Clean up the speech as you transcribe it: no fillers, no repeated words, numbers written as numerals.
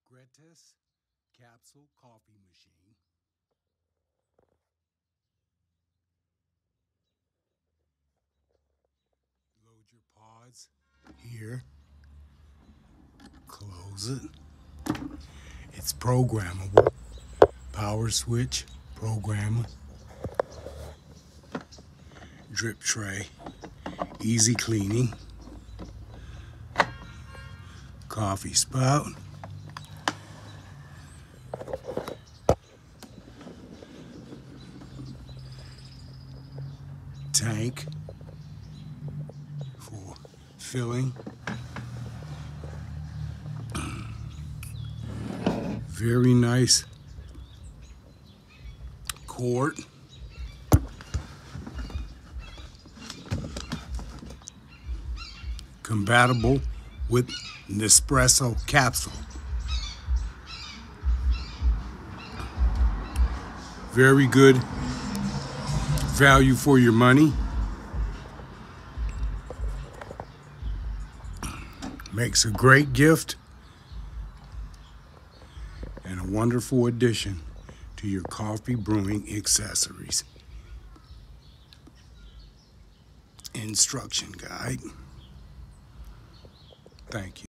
GRETESS capsule coffee machine. Load your pods here. Close it. It's programmable. Power switch, programmer. Drip tray. Easy cleaning. Coffee spout. Tank for filling. Very nice quart. Compatible with an espresso capsule. Very good value for your money. Makes a great gift and a wonderful addition to your coffee brewing accessories. Instruction guide. Thank you.